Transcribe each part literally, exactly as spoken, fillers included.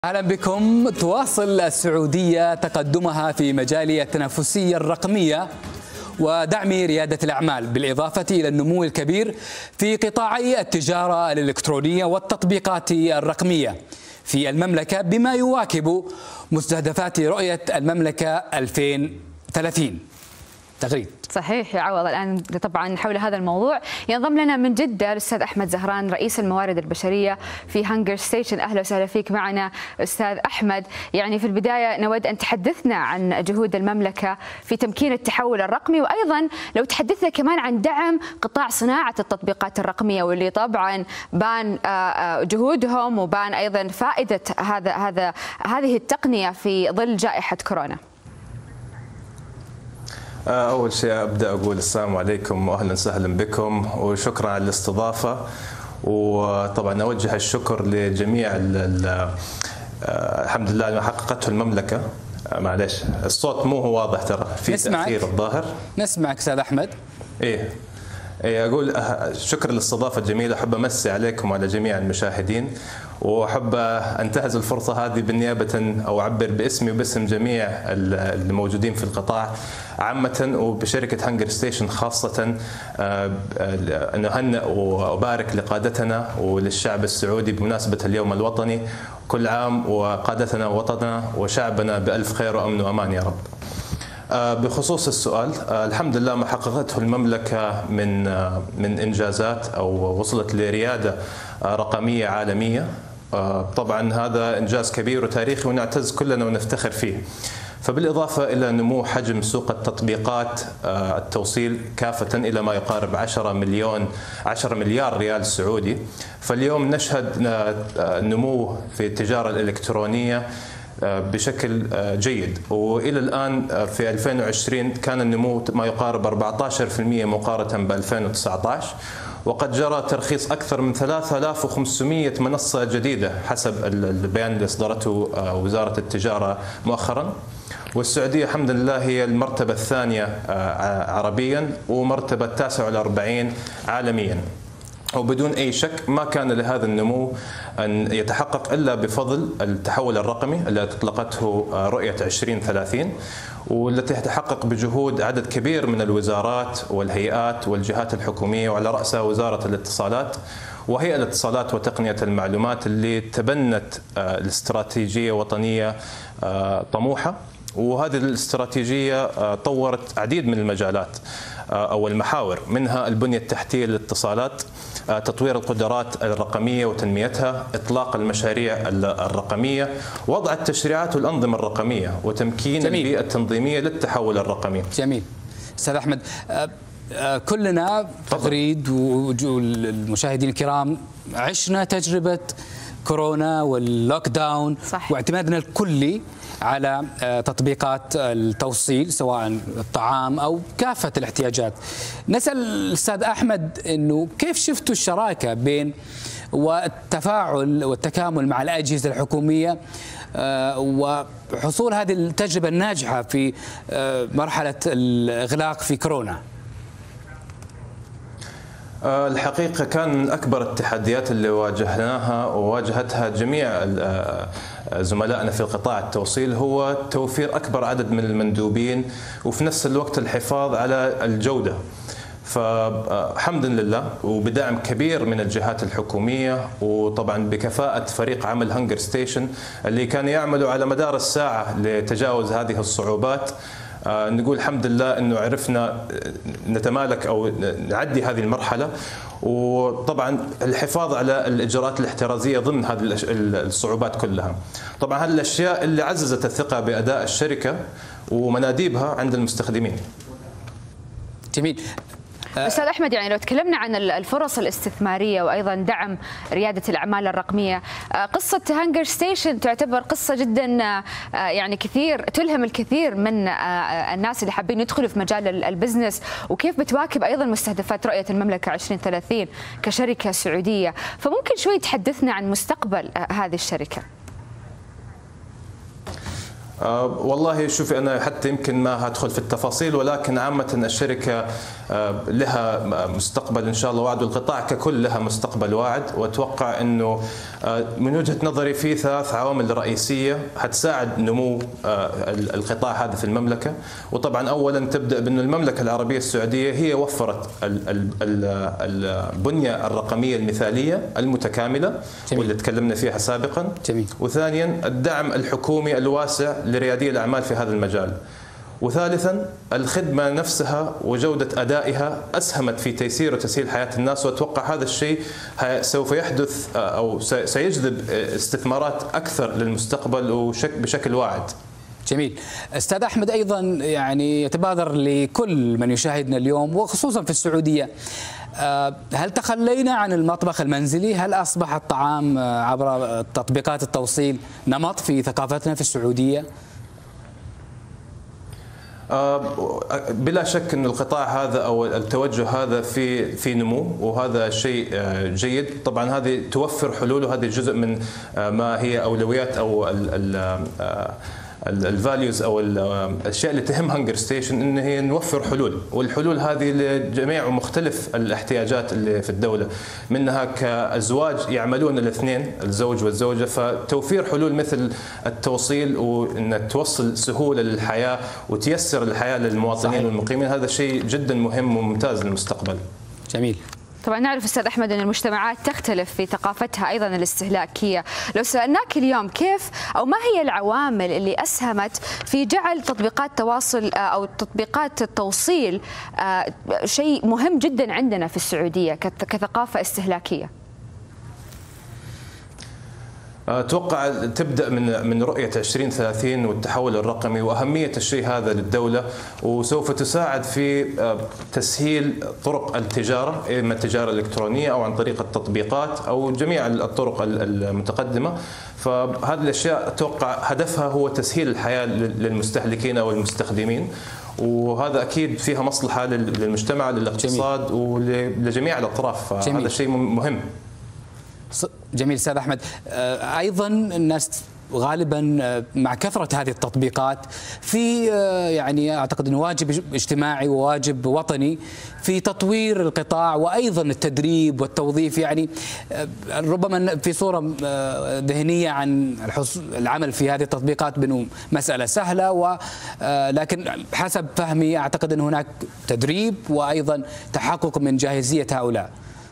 أهلا بكم. تواصل السعودية تقدمها في مجال التنافسية الرقمية ودعم ريادة الأعمال، بالإضافة إلى النمو الكبير في قطاعي التجارة الإلكترونية والتطبيقات الرقمية في المملكة، بما يواكب مستهدفات رؤية المملكة ألفين وثلاثين. تغريد. صحيح يا عوض. الآن طبعا حول هذا الموضوع ينضم لنا من جدة الأستاذ أحمد زهران رئيس الموارد البشرية في هانجر ستيشن. أهلا وسهلا فيك معنا أستاذ أحمد. يعني في البداية نود أن تحدثنا عن جهود المملكة في تمكين التحول الرقمي، وأيضا لو تحدثنا كمان عن دعم قطاع صناعة التطبيقات الرقمية، واللي طبعا بان جهودهم وبان أيضا فائدة هذا هذا هذه التقنية في ظل جائحة كورونا. أول شيء أبدأ أقول السلام عليكم وأهلا وسهلا بكم وشكرا على الاستضافة، وطبعا أوجه الشكر لجميع الحمد لله ما حققته المملكة. معلش الصوت مو هو واضح ترى، في تأثير الظاهر. نسمعك أستاذ أحمد. إيه إيه أقول شكرا للاستضافة الجميلة، أحب أمسي عليكم وعلى جميع المشاهدين، وأحب أنتهز الفرصة هذه بالنيابة أو أعبر باسمي وباسم جميع الموجودين في القطاع عامة وبشركة هانجر ستيشن خاصة أن أهنئ وأبارك لقادتنا وللشعب السعودي بمناسبة اليوم الوطني. كل عام وقادتنا ووطننا وشعبنا بألف خير وأمن وأمان يا رب. بخصوص السؤال، الحمد لله ما حققته المملكة من من إنجازات أو وصلت لريادة رقمية عالمية. طبعا هذا إنجاز كبير وتاريخي ونعتز كلنا ونفتخر فيه. فبالإضافة إلى نمو حجم سوق التطبيقات التوصيل كافة إلى ما يقارب عشرة مليون عشرة مليار ريال سعودي، فاليوم نشهد نمو في التجارة الإلكترونية بشكل جيد، وإلى الآن في ألفين وعشرين كان النمو ما يقارب أربعة عشر بالمئة مقارنة ب ألفين وتسعة عشر، وقد جرى ترخيص أكثر من ثلاثة آلاف وخمسمئة منصة جديدة حسب البيان اللي أصدرته وزارة التجارة مؤخرا. والسعودية الحمد لله هي المرتبة الثانية عربيا ومرتبة التاسعة والأربعين عالميا، وبدون أي شك ما كان لهذا النمو أن يتحقق إلا بفضل التحول الرقمي الذي أطلقته رؤية عشرين ثلاثين، والتي تتحقق بجهود عدد كبير من الوزارات والهيئات والجهات الحكومية، وعلى رأسها وزارة الاتصالات وهيئة الاتصالات وتقنية المعلومات اللي تبنت الاستراتيجية وطنية طموحة. وهذه الاستراتيجية طورت عديد من المجالات أو المحاور، منها البنية التحتية للاتصالات، تطوير القدرات الرقمية وتنميتها، إطلاق المشاريع الرقمية، وضع التشريعات والأنظمة الرقمية، وتمكين جميل. البيئة التنظيمية للتحول الرقمي. جميل. أستاذ أحمد، كلنا تغريد والمشاهدين الكرام عشنا تجربة كورونا واللوك داون، صح. واعتمادنا الكلي على تطبيقات التوصيل سواء الطعام أو كافة الاحتياجات. نسأل الأستاذ أحمد أنه كيف شفتوا الشراكة بين والتفاعل والتكامل مع الأجهزة الحكومية وحصول هذه التجربة الناجحة في مرحلة الإغلاق في كورونا؟ الحقيقة كان من أكبر التحديات اللي واجهناها وواجهتها جميع زملائنا في قطاع التوصيل هو توفير أكبر عدد من المندوبين وفي نفس الوقت الحفاظ على الجودة. فحمدا لله وبدعم كبير من الجهات الحكومية، وطبعا بكفاءة فريق عمل هانجر ستيشن اللي كان يعملوا على مدار الساعة لتجاوز هذه الصعوبات، آه نقول الحمد لله انه عرفنا نتمالك او نعدي هذه المرحله. وطبعا الحفاظ على الاجراءات الاحترازيه ضمن هذه الصعوبات كلها. طبعا هذه الاشياء اللي عززت الثقه باداء الشركه ومناديبها عند المستخدمين. جميل. أستاذ أحمد، يعني لو تكلمنا عن الفرص الاستثمارية وأيضا دعم ريادة الأعمال الرقمية، قصة هانجر ستيشن تعتبر قصة جدا يعني كثير تلهم الكثير من الناس اللي حابين يدخلوا في مجال البزنس، وكيف بتواكب أيضا مستهدفات رؤية المملكة عشرين ثلاثين كشركة سعودية. فممكن شوي تحدثنا عن مستقبل هذه الشركة؟ أه والله شوفي أنا حتى يمكن ما هدخل في التفاصيل، ولكن عامة الشركة أه لها مستقبل إن شاء الله واعد، والقطاع ككل لها مستقبل واعد. وأتوقع أنه أه من وجهة نظري في ثلاث عوامل رئيسية حتساعد نمو أه القطاع هذا في المملكة. وطبعا أولا تبدأ بأن المملكة العربية السعودية هي وفرت البنية الرقمية المثالية المتكاملة جميل. واللي تكلمنا فيها سابقا جميل. وثانيا الدعم الحكومي الواسع لريادي الأعمال في هذا المجال. وثالثا الخدمة نفسها وجودة أدائها أسهمت في تيسير وتسهيل حياة الناس. وأتوقع هذا الشيء سوف يحدث أو سيجذب استثمارات أكثر للمستقبل وبشكل واعد. جميل. أستاذ أحمد، أيضا يعني يتبادر لكل من يشاهدنا اليوم وخصوصا في السعودية، هل تخلينا عن المطبخ المنزلي؟ هل أصبح الطعام عبر تطبيقات التوصيل نمط في ثقافتنا في السعودية؟ بلا شك أن القطاع هذا أو التوجه هذا في في نمو، وهذا شيء جيد. طبعا هذه توفر حلول، وهذه جزء من ما هي أولويات أو ال ال الفاليوز او الاشياء اللي تهم هانجر ستيشن، ان هي نوفر حلول، والحلول هذه لجميع ومختلف الاحتياجات اللي في الدوله، منها كازواج يعملون الاثنين الزوج والزوجه، فتوفير حلول مثل التوصيل وان توصل سهوله للحياه وتيسر الحياه للمواطنين صحيح. والمقيمين، هذا شيء جدا مهم وممتاز للمستقبل. جميل. طبعا نعرف أستاذ أحمد أن المجتمعات تختلف في ثقافتها أيضا الاستهلاكية. لو سألناك اليوم كيف أو ما هي العوامل اللي أسهمت في جعل تطبيقات تواصل أو تطبيقات التوصيل شيء مهم جدا عندنا في السعودية كثقافة استهلاكية؟ أتوقع تبدأ من من رؤية عشرين ثلاثين والتحول الرقمي وأهمية الشيء هذا للدولة، وسوف تساعد في تسهيل طرق التجارة، إما التجارة الإلكترونية أو عن طريق التطبيقات أو جميع الطرق المتقدمة. فهذه الأشياء أتوقع هدفها هو تسهيل الحياة للمستهلكين أو المستخدمين، وهذا أكيد فيها مصلحة للمجتمع للاقتصاد ولجميع الأطراف. هذا شيء مهم. جميل. أستاذ أحمد، أيضا الناس غالبا مع كثرة هذه التطبيقات في يعني أعتقد أنه واجب اجتماعي وواجب وطني في تطوير القطاع وأيضا التدريب والتوظيف، يعني ربما في صورة ذهنية عن العمل في هذه التطبيقات بأنه مسألة سهلة، ولكن حسب فهمي أعتقد أن هناك تدريب وأيضا تحقق من جاهزية هؤلاء.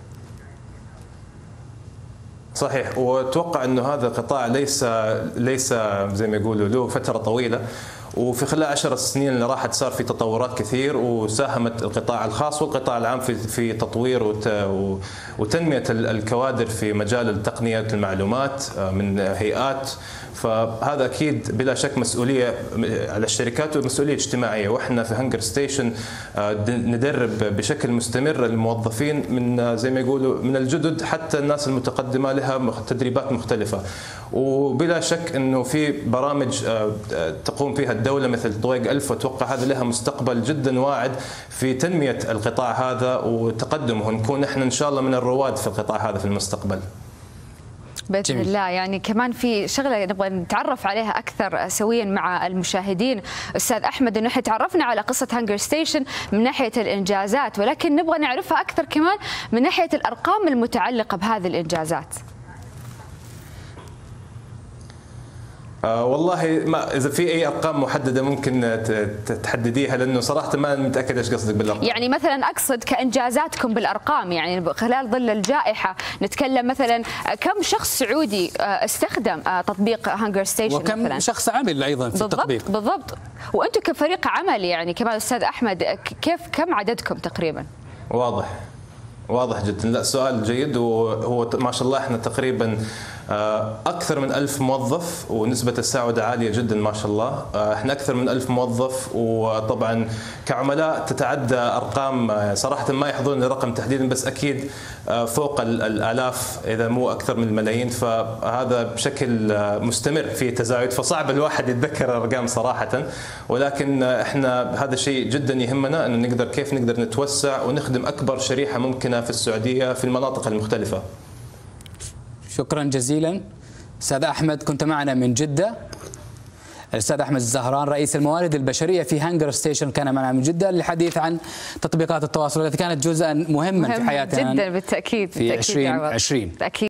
صحيح. واتوقع انه هذا القطاع ليس ليس زي ما يقولوا له فتره طويله، وفي خلال عشر سنين اللي راحت صار في تطورات كثير، وساهمت القطاع الخاص والقطاع العام في في تطوير وتنميه الكوادر في مجال التقنيه المعلومات من هيئات. فهذا اكيد بلا شك مسؤوليه على الشركات ومسؤوليه اجتماعيه، واحنا في هانجر ستيشن ندرب بشكل مستمر الموظفين من زي ما يقولوا من الجدد حتى الناس المتقدمه، لها تدريبات مختلفه. وبلا شك انه في برامج تقوم فيها الدوله مثل طويق ألف، واتوقع هذا لها مستقبل جدا واعد في تنميه القطاع هذا وتقدمه، نكون احنا ان شاء الله من الرواد في القطاع هذا في المستقبل بإذن جميل. الله. يعني كمان في شغلة نبغى نتعرف عليها أكثر سويا مع المشاهدين أستاذ أحمد، إنه إحنا تعرفنا على قصة هانجر ستيشن من ناحية الإنجازات، ولكن نبغى نعرفها أكثر كمان من ناحية الأرقام المتعلقة بهذه الإنجازات. آه والله ما اذا في اي ارقام محدده ممكن تحدديها، لانه صراحه ما متاكد ايش قصدك بالارقام. يعني مثلا اقصد كانجازاتكم بالارقام، يعني خلال ظل الجائحه نتكلم مثلا كم شخص سعودي استخدم تطبيق هانجر ستيشن وكم مثلا؟ شخص عمل ايضا في بالضبط التطبيق. بالضبط. وانتم كفريق عمل يعني كمان استاذ احمد، كيف كم عددكم تقريبا؟ واضح واضح جدا. لا سؤال جيد، وهو ما شاء الله احنا تقريبا أكثر من ألف موظف، ونسبة السعودة عالية جدا ما شاء الله. احنا أكثر من ألف موظف، وطبعا كعملاء تتعدى أرقام صراحة ما يحضرني الرقم تحديدا، بس أكيد فوق الآلاف إذا مو أكثر من الملايين. فهذا بشكل مستمر في تزايد، فصعب الواحد يتذكر الأرقام صراحة، ولكن احنا هذا شيء جدا يهمنا، أن نقدر كيف نقدر نتوسع ونخدم أكبر شريحة ممكنة في السعودية في المناطق المختلفة. شكرا جزيلا أستاذ أحمد، كنت معنا من جدة. الأستاذ أحمد الزهران رئيس الموارد البشرية في هانجر ستيشن كان معنا من جدة للحديث عن تطبيقات التواصل التي كانت جزءا مهما مهم في حياتنا جدا بالتأكيد في ألفين وعشرين. بالتأكيد.